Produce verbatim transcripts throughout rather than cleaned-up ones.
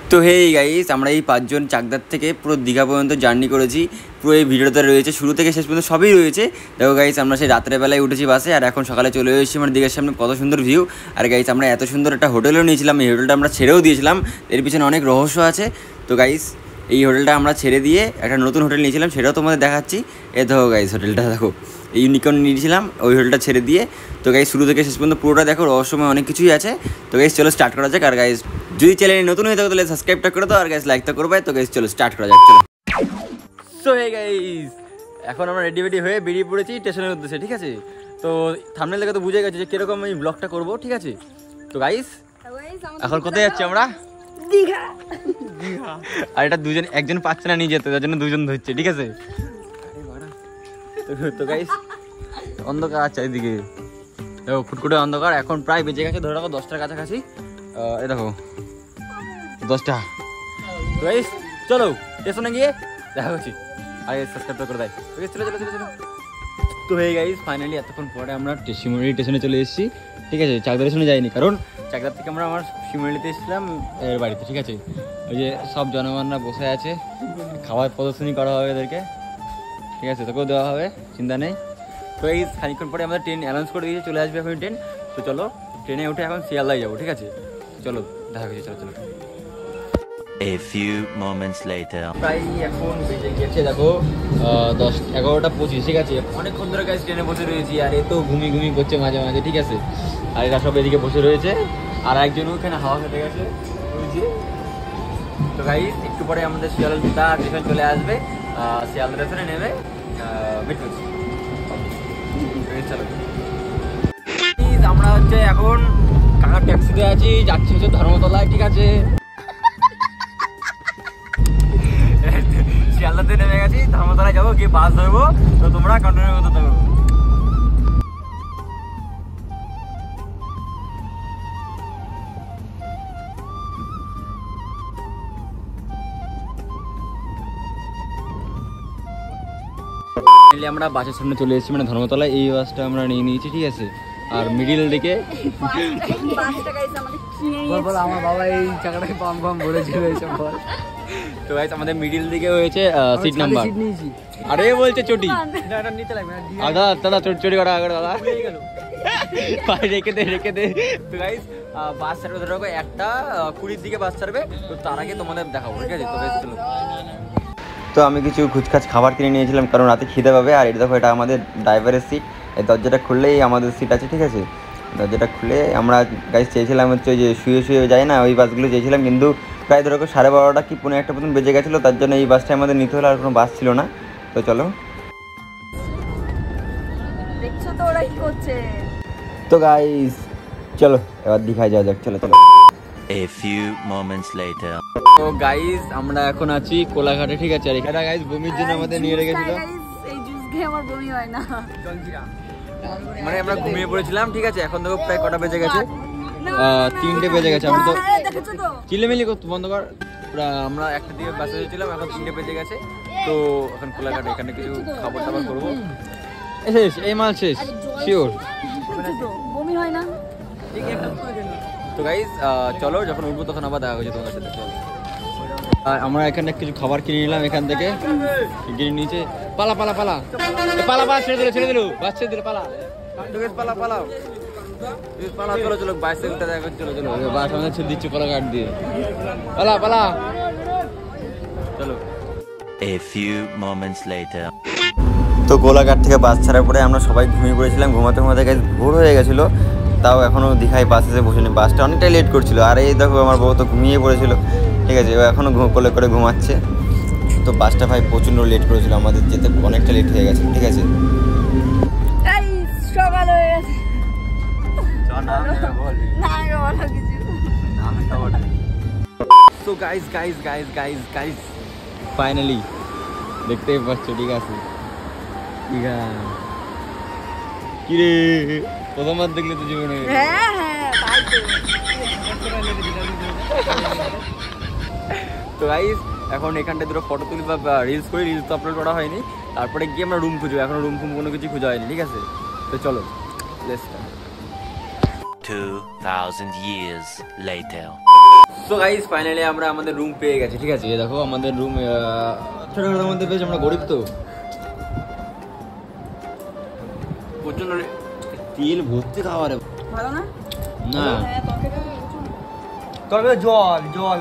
তো hey guys, আমরা এই পাঁচজন চাকদার থেকে পুরো দীঘা পর্যন্ত জার্নি করেছি। পুরো এই ভিডিওতে রয়েছে, শুরু থেকে শেষ পর্যন্ত সবই রয়েছে। দেখো গাইস, আমরা সেই রাত্রেবেলায় উঠেছি বাসে, আর এখন সকালে চলে এসেছি আমার দীঘার সামনে। কত সুন্দর ভিউ! আর গাইস, আমরা এত সুন্দর একটা হোটেলও নিয়েছিলাম, এই হোটেলটা আমরা ছেড়েও দিয়েছিলাম। এর পিছনে অনেক রহস্য আছে। তো গাইস, এই হোটেলটা আমরা ছেড়ে দিয়ে একটা নতুন হোটেল নিয়েছিলাম, সেটাও তোমাদের দেখাচ্ছি। এ দেখো গাইস, হোটেলটা দেখো, এই ইউনিকর্ন নিয়েছিলাম, ওই হোটেলটা ছেড়ে দিয়ে। তো গাইস, শুরু থেকে শেষ পর্যন্ত পুরোটা দেখো, রহস্যময় অনেক কিছুই আছে। তো গাইস, চলো স্টার্ট করা যাক। আর গাইস, যদি চ্যানেলে নতুন হয়ে থাকো তাহলে সাবস্ক্রাইবটা করে দাও, আর গাইস লাইক তো করবে। তো গাইস, চলো স্টার্ট করা যাক। চলো। সো হে গাইস, এখন আমরা রেডি রেডি হয়ে বেরিয়ে পড়েছি স্টেশনের উদ্দেশ্যে, ঠিক আছে? তো থাম্বনেল দেখে তো বুঝে গেছে যে কিরকম এই ব্লগটা করবো, ঠিক আছে? তো গাইস, এখন কোথায় যাচ্ছি আমরা? দীঘা। দীঘা। আর এটা দুজন, একজন পাচ্ছে না নিয়ে যেতে, তার জন্য দুজন ধরছে, ঠিক আছে? তো গাইস, অন্ধকার চারিদিকে, দেখো ফুটকুটে অন্ধকার। এখন প্রায় বেজে গেছে ধরে রাখো দশটার কাছাকাছি। এই দেখো দশটা। তো গাইস, চলো স্টেশনে গিয়ে দেখা করছি। আগে সাবস্ক্রাইব করে দেয়। চলো চলো চলো চলো। তো হয়ে গাইস, ফাইনালি এতক্ষণ পরে আমরা শিমুলি স্টেশনে চলে এসেছি, ঠিক আছে? চাকদার স্টেশনে যাইনি, কারণ চাকদার থেকে আমরা আমার শিমুলিতে এসেছিলাম এর বাড়িতে, ঠিক আছে? ওই যে সব জনগণরা বসে আছে, খাবার প্রদর্শনী করা হবে এদেরকে, ঠিক আছে? তোকেও দেওয়া হবে, চিন্তা নেই। তো এই খানিক্ষণ পরে আমাদের ট্রেন অ্যানাউন্স করে দিয়েছে, চলে আসবে এখন ট্রেন। তো চলো ট্রেনে উঠে এখন শিয়ালদায় যাবো, ঠিক আছে? চলো দেখা করছি, চলো চলো। A few moments later. প্রায় এখন বেজে গেছে দেখো দশ এগারোটা পঁচিশ, ঠিক আছে? অনেকক্ষণ ধরে গাইস ট্রেনে বসে রয়েছি, আর এ তো ঘুমি ঘুমি করছে মাঝে মাঝে, ঠিক আছে? আর এরা সব এদিকে বসে রয়েছে, আর একজন ওখানে হাওয়া খেতে গেছে, বুঝছি। তো গাইস, একটু পরে আমাদের শিয়ালদা স্টেশন চলে আসবে, শিয়ালদা স্টেশনে নেমে ওয়েট করছি। চলো, আমরা হচ্ছে এখন কাকার ট্যাক্সিতে আছি, যাচ্ছি হচ্ছে ধর্মতলায়, ঠিক আছে? শিয়ালদাতে নেমে গেছি, ধর্মতলায় যাবো, গিয়ে বাস ধরবো। তো তোমরা কন্টিনিউ করতে থাকো। আমরা বাসের সামনে চলে এসেছি, মানে ধর্মতলায়। এই বাসটা আমরা নিয়ে নিয়েছি, ঠিক আছে? আর মিডিল দিকে আমার বাবা এই চাকাটাকে পাম পাম বলেছিল এইসব বল। তো গাইস, আমাদের মিডিল দিকে হয়েছে সিট নাম্বার। আরে বলছে চটি, দাদা দাদা চটি করা আগে দাদা রেখে দে রেখে দে। তো গাইস, বাস ছাড়বে ধরো একটা কুড়ির দিকে বাস ছাড়বে, তো তার আগে তোমাদের দেখাবো, ঠিক আছে? তো গাইস চলো। তো আমি কিছু খুচখাচ খাবার কিনে নিয়েছিলাম, কারণ রাতে খিদে পাবে। আর এটা দেখো, এটা আমাদের ড্রাইভারের সিট। এই দরজাটা খুললেই আমাদের সিট আছে, ঠিক আছে? দরজাটা খুলে আমরা গাইস চেয়েছিলাম হচ্ছে যে শুয়ে শুয়ে যায় না, ওই বাসগুলো চেয়েছিলাম, কিন্তু প্রায় ধরো সাড়ে বারোটা কি পনেরো একটা পর্যন্ত বেজে গেছিলো, তার জন্য এই বাসটা আমাদের নিতে হলো, আর কোনো বাস ছিল না। তো চলো। তো গাইস, চলো এবার দীঘায় যাওয়া যাক, চলো চলো। A few moments later. তো গাইস, আমরা এখন আছি কোলাঘাটে, ঠিক আছে? আর এখানে গাইস বমির জন্য আমাদের নিয়ে রেখেছিল, এই জুস খেয়ে আমার বমি হয় না, মানে আমরা ঘুমিয়ে পড়েছিলাম, ঠিক আছে? এখন দেখো প্রায় কটা বেজে গেছে, তিনটে বেজে গেছে। আমরা তো চিলেমিলি করতে বন্ধ কর। আমরা একটা দিকে বাসে এসেছিলাম, এখন তিনটে বেজে গেছে। তো এখন কোলাঘাটে এখানে কিছু খাবার টাবার করবো। শেষ এই মাল শেষ শিওর, বমি হয় না। তো গাইস, চলো যখন উঠবো তখন আবার দেখা হচ্ছে তোমাদের সাথে। চলো, আমরা এখানে কিছু খাবার কিনে নিলাম, এখান থেকে কিনে নিয়েছে। পালা পালা পালা পালা, বাস ছেড়ে দিলো ছেড়ে দিলো বাস ছেড়ে দিলো, পালা পালা পালাও পালা। চলো চলো, বাইসাইকেলটা দেখা, চলো চলো। বাস আমাদের ছেড়ে দিচ্ছে কোলাঘাট দিয়ে, পালা পালা। চলো। A few moments later. তো কোলাঘাট থেকে বাস ছাড়ার পরে আমরা সবাই ঘুমিয়ে পড়েছিলাম। ঘুমাতে ঘুমাতে গাইস ভোর হয়ে গেছিলো, তাও এখনও দীঘায় বাস এসে বসেনি। বাসটা অনেকটাই লেট করছিল, আর এই দেখো আমার বউ তো ঘুমিয়ে পড়েছিল, ঠিক আছে? ও এখনও ঘুম কোলে করে ঘুমাচ্ছে। তো বাসটা ভাই প্রচণ্ড লেট করেছিল, আমাদের যেতে অনেকটা লেট হয়ে গেছে, ঠিক আছে? সকাল হয়ে গেছে। তো guys guys guys guys guys finally দেখতেই পাচ্ছ, ঠিক আছে? দীঘা কিরে প্রথমবার দেখলে তো জীবনে। হ্যাঁ হ্যাঁ, তাই তো। তো গাইস, এখন এখানটায় দুটো ফটো তুলি বা রিলস করি, রিলস তো আপলোড করা হয়নি। তারপরে গিয়ে আমরা রুম খুঁজবো, এখন রুম ফুম কোনো কিছু খোঁজা হয়নি, ঠিক আছে? তো চলো, let's start. Two thousand years later. তো গাইস ফাইনালি আমরা আমাদের রুম পেয়ে গেছি, ঠিক আছে। দেখো আমাদের রুম ছোটখাটোর মধ্যে পেয়েছি, আমরা গরিব তো প্রচন্ড তেল ভর্তি খাবারে। ভালো না? না হ্যাঁ তরকারিটা তবে জল জল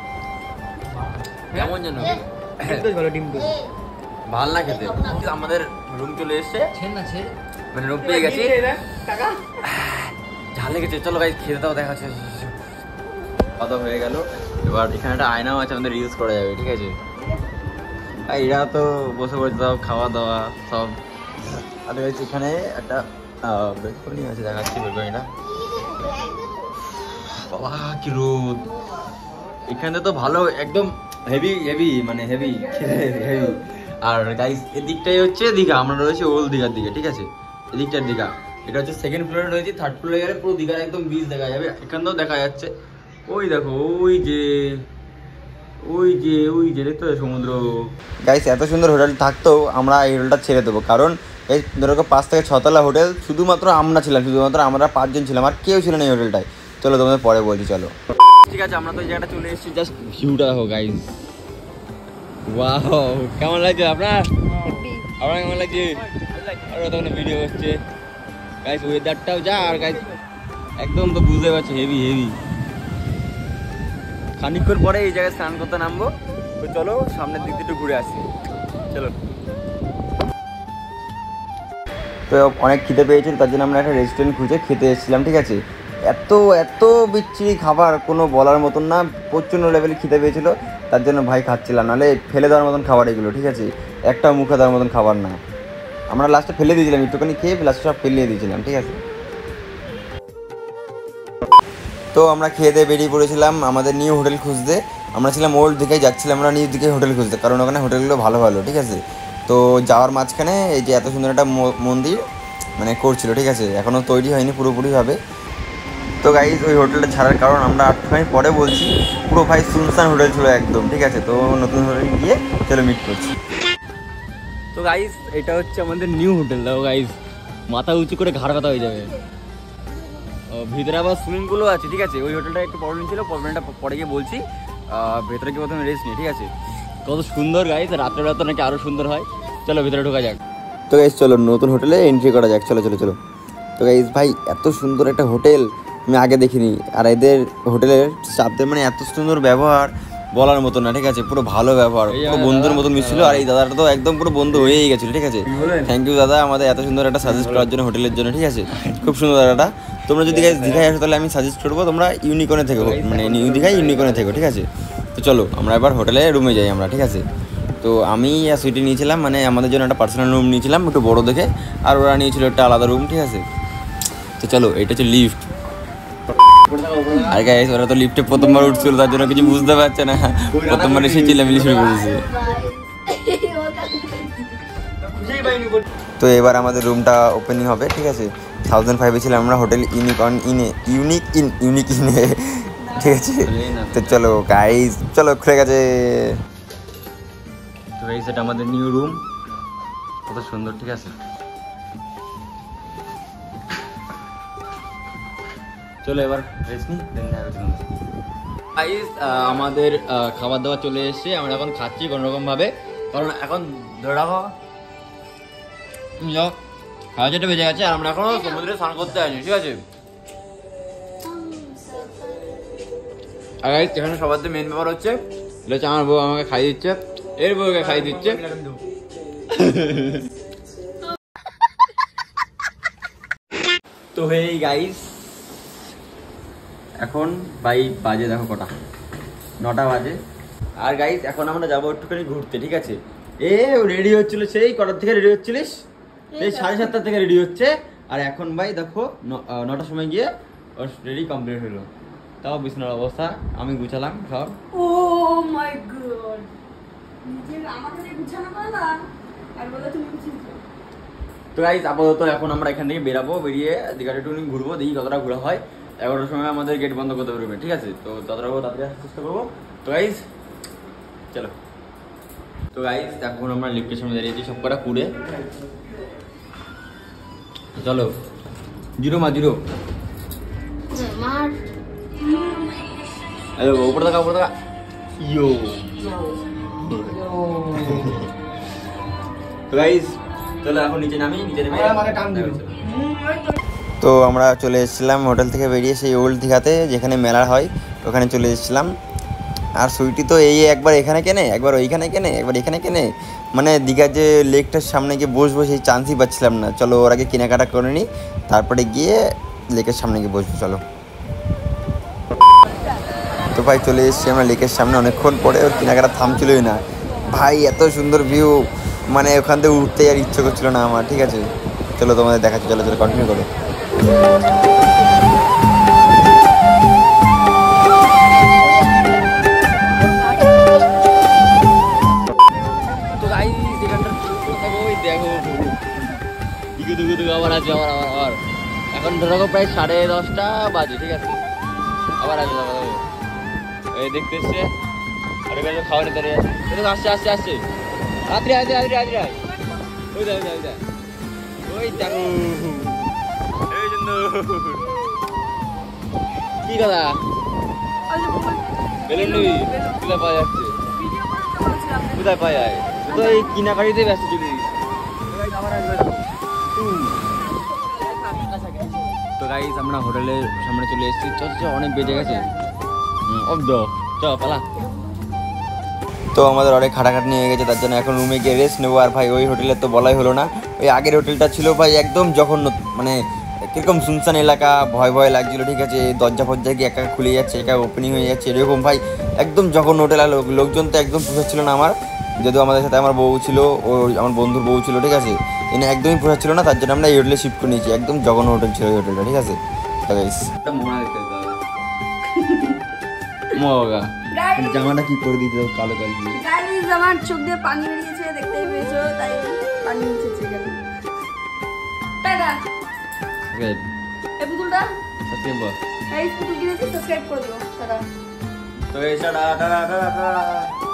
কেমন যেন একটু ভালো ডিম তো ভাল না খেতে। আমাদের রুম চলে এসছে, ছেড় না ছেড় মানে রুম পেয়ে গেছি। টাকা ঝাল লেগেছে, চলো গাইস খেতে দাও, দেখা যাচ্ছে খাওয়া দাওয়া হয়ে গেল। এবার এখানে একটা আয়নাও আছে, আমাদের রিলস করা যাবে, ঠিক আছে। আর এরা তো বসে বসে সব খাওয়া দাওয়া সব। আর গাইস এখানে একটা বেলকনি আছে, দেখাচ্ছি বেলকনিটা। বাবা কি রোদ এখানে, তো ভালো একদম হেভি হেভি মানে হেভি হেভি। আর গাইস এদিকটাই হচ্ছে দীঘা, আমরা রয়েছি ওল্ড দীঘার দিকে, ঠিক আছে। এদিকটার দীঘা, এটা হচ্ছে সেকেন্ড ফ্লোরে রয়েছে। থার্ড ফ্লোরে গেলে পুরো দীঘার একদম বিচ দেখা যাবে। এখানেও দেখা যাচ্ছে, ওই দেখো ওই যে ওই যে ওই যে দেখতে সমুদ্র। গাইস এত সুন্দর হোটেল থাকতেও আমরা এই হোটেলটা ছেড়ে দেবো, কারণ এই ধরো পাঁচ থেকে ছতলা হোটেল, শুধুমাত্র আমরা ছিলাম, শুধুমাত্র আমরা পাঁচজন ছিলাম, আর কেউ ছিল না এই হোটেলটায়। চলো তোমাদের পরে বলছি, চলো। ঠিক আছে আমরা তো এই জায়গাটা চলে এসেছি, জাস্ট ভিউটা দেখো গাইস। ওয়াও কেমন লাগছে আপনার? আপনার কেমন লাগছে? আর তখন ভিডিও হচ্ছে গাইস, ওয়েদারটাও যা, আর গাইস একদম তো বুঝতে পারছি হেভি হেভি। খানিকক্ষণ পরে এই জায়গায় স্নান করতে নামবো, তো চলো সামনের দিক দিয়ে একটু ঘুরে আসি, চলো। তো অনেক খিদে পেয়েছিল, তার জন্য আমরা একটা রেস্টুরেন্ট খুঁজে খেতে এসেছিলাম, ঠিক আছে। এত এত বিচ্ছিরি খাবার, কোনো বলার মতন না, প্রচণ্ড লেভেলে খিদে পেয়েছিল, তার জন্য ভাই খাচ্ছিলাম, নাহলে ফেলে দেওয়ার মতন খাবার এগুলো, ঠিক আছে। একটা মুখে দেওয়ার মতন খাবার না, আমরা লাস্টে ফেলে দিয়েছিলাম, একটুখানি খেয়ে লাস্টে সব ফেলিয়ে দিয়েছিলাম, ঠিক আছে। তো আমরা খেয়ে দিয়ে বেরিয়ে পড়েছিলাম আমাদের নিউ হোটেল খুঁজতে। আমরা ছিলাম ওল্ড দিঘায়, যাচ্ছিলাম আমরা নিউ দিঘায় হোটেল খুঁজতে, কারণ ওখানে হোটেলগুলো ভালো ভালো, ঠিক আছে। তো যাওয়ার মাঝখানে এই যে এত সুন্দর একটা মন্দির মানে করছিল, ঠিক আছে, এখনও তৈরি হয়নি পুরোপুরিভাবে। তো গাইজ ওই হোটেলটা ছাড়ার কারণ আমরা আটখানি পরে বলছি, পুরো ভাই সুনসান হোটেল ছিল একদম, ঠিক আছে। তো নতুন হোটেল গিয়ে চলো মিট করছি। তো গাইজ এটা হচ্ছে আমাদের নিউ হোটেল, দেখো গাইজ মাথা উঁচু করে ঘাড় ব্যথা হয়ে যাবে। ভিতরে আবার সুইমিং পুলও আছে, ঠিক আছে। ওই হোটেলটা একটু প্রবলেম ছিল, প্রবলেমটা পরে গিয়ে বলছি। ভেতরে গিয়ে প্রথমে রেস্ট নিই, ঠিক আছে। কত সুন্দর গাইজ, রাত্রে রাতে নাকি আরও সুন্দর হয়। চলো ভিতরে ঢোকা যাক। তো গাইজ চলো নতুন হোটেলে এন্ট্রি করা যাক, চলো চলো চলো। তো গাইজ ভাই এত সুন্দর একটা হোটেল আমি আগে দেখিনি, আর এদের হোটেলের স্টাফদের মানে এত সুন্দর ব্যবহার বলার মতো না, ঠিক আছে। পুরো ভালো ব্যবহার, পুরো বন্ধুর মতন মিশছিল। আর এই দাদাটা তো একদম পুরো বন্ধু হয়েই গেছিলো, ঠিক আছে। থ্যাংক ইউ দাদা আমাদের এত সুন্দর একটা সাজেস্ট করার জন্য হোটেলের জন্য, ঠিক আছে। খুব সুন্দর দাদাটা। তোমরা যদি গাইজ দীঘায় আসো তাহলে আমি সাজেস্ট করবো তোমরা ইউনিকর্নে থেকো, মানে নিউ দীঘায় ইউনিকর্নে থেকো, ঠিক আছে। তো চলো আমরা এবার হোটেলে রুমে যাই আমরা, ঠিক আছে। তো আমি আর সুইটি নিয়েছিলাম, মানে আমাদের জন্য একটা পার্সোনাল রুম নিয়েছিলাম একটু বড়ো দেখে, আর ওরা নিয়েছিল একটা আলাদা রুম, ঠিক আছে। তো চলো এটা হচ্ছে লিফট। আর গাইস ওরা তো লিফটে প্রথমবার উঠছিল, তার জন্য কিছু বুঝতে পারছে না, প্রথমবার এসে চিল্লামিল্লি শুরু করেছে। তো এবার আমাদের রুমটা ওপেনিং হবে, ঠিক আছে। থাউজেন্ড ফাইভে ছিলাম আমরা হোটেল ইউনিক অন ইনে ইউনিক ইন ইউনিক ইনে, ঠিক আছে। তো চলো গাইস চলো খুলে গেছে। তো গাইস এটা আমাদের নিউ রুম, কত সুন্দর, ঠিক আছে। চলো এবার রেস্ট নিই, দেন গাইস আমাদের খাবার দাবার চলে এসেছে, আমরা এখন খাচ্ছি কোনোরকম ভাবে, কারণ এখন ধরে রাখো যাও সাড়ে চারটে বেজে গেছে, আর আমরা এখনো সমুদ্রে স্নান করতে আসি, ঠিক আছে। আর গাইস এখানে সবার মেন ব্যাপার হচ্ছে, এটা হচ্ছে আমার বউ আমাকে খাইয়ে দিচ্ছে, এর বউকে খাইয়ে দিচ্ছে। তো হেই গাইস এখন ভাই বাজে দেখো কটা, নটা বাজে। আর গাইস এখন আমরা যাবো একটুখানি ঘুরতে, ঠিক আছে। এ রেডি হচ্ছিল সেই কটার থেকে রেডি হচ্ছিলিস? এই সাড়ে সাতটার থেকে রেডি হচ্ছে, আর এখন ভাই দেখো নটার সময় গিয়ে ওর রেডি কমপ্লিট হলো। তাও বিছানার অবস্থা আমি গুছালাম সব। ও মাই গড, নিজের আমাকে দিয়ে গুছানো করে না আর বলে তুমি গুছিয়েছো। তো গাইস আপাতত এখন আমরা এখান থেকে বেরাবো, বেরিয়ে দীঘাটা একটু ঘুরবো, দেখি কতটা ঘোরা হয়। এগারোটার সময় আমাদের গেট বন্ধ করতে পারবে, ঠিক আছে। তো ততটা তাড়াতাড়ি আসার চেষ্টা করবো। তো গাইস চলো। তো গাইস এখন আমরা লিফটের সামনে দাঁড়িয়েছি সব কটা পুড়ে, চলো। জিরো মা জিরো মার আরে উপরে দেখা উপরে দেখা ইয়ো তো গাইস চলো এখন নিচে নামি নিচে নেমে মানে টান দিবে। তো আমরা চলে এসেছিলাম হোটেল থেকে বেরিয়ে সেই ওল্ড দীঘাতে যেখানে মেলা হয় ওখানে চলে এসেছিলাম। আর সুইটি তো এই একবার এখানে কেনে একবার ওইখানে কেনে একবার এখানে কেনে, মানে দীঘার যে লেকটার সামনে গিয়ে বসবো সেই চান্সই পাচ্ছিলাম না। চলো ওর আগে কেনাকাটা করে নিই, তারপরে গিয়ে লেকের সামনে গিয়ে বসবো। চলো তো ভাই চলে এসেছি আমরা লেকের সামনে, অনেকক্ষণ পরে ওর কেনাকাটা থামছিলই না ভাই, এত সুন্দর ভিউ, মানে ওখান থেকে উঠতে আর ইচ্ছে করছিল না আমার। ঠিক আছে চলো তোমাদের দেখাচ্ছি, চলো চলো কন্টিনিউ করো। তো গাইস এখানটার ওই দেখো দিকে দিকে দিকে আবার আছে আবার আবার আবার এখন ধরো প্রায় সাড়ে দশটা বাজে। ঠিক আছে আবার আসবে আবার আসবে। এই দেখতে এসছে আর এখানে খাওয়ারে দাঁড়িয়ে আছে, দেখো আসছে আসছে আসছে রাত্রি রাত্রি রাত্রি রাত্রি ওই দেখো ওই দেখো ওই দেখো এই জন্য কি দাদা বেলুন নিবি কোথায় পাওয়া যাচ্ছে, কোথায় পাওয়া যায়? তো এই কিনাকাটিতে ব্যস্ত চলে গেছি। তো গাইস আমরা হোটেলের সামনে চলে এসেছি, চ চ অনেক বেজে গেছে অব্দ চ পালা। তো আমাদের অনেক খাটাখাটনি হয়ে গেছে, তার জন্য এখন রুমে গিয়ে রেস্ট নেবো। আর ভাই ওই হোটেলে তো বলাই হলো না, ওই আগের হোটেলটা ছিল ভাই একদম জঘন্য, মানে কীরকম শুনশান এলাকা, ভয় ভয় লাগছিলো। ঠিক আছে দরজা ফরজা গিয়ে একা খুলে যাচ্ছে একা ওপেনিং হয়ে যাচ্ছে এরকম ভাই, একদম জঘন্য হোটেল। আর লোকজন তো একদম পোষাচ্ছিল না আমার, যদিও আমাদের সাথে আমার বউ ছিল, ও আমার বন্ধুর বউ ছিল। ঠিক আছে এনে একদমই পোষাচ্ছিল না, তার জন্য আমরা এই হোটেলে শিফট করে নিয়েছি। একদম জঘন্য হোটেল ছিল এই হোটেলটা। ঠিক আছে মগা জামাটা কি করে দিতে কালো কালো দিয়ে গাইস আমার চোখ দিয়ে পানি বেরিয়েছে, দেখতেই পেয়েছো, তাই পানি মুছেছি এখানে। টাটা এই পুতুলটা এই পুতুল কিনেছি, সাবস্ক্রাইব করে দিও। টাটা তো এই টাটা টাটা টাটা।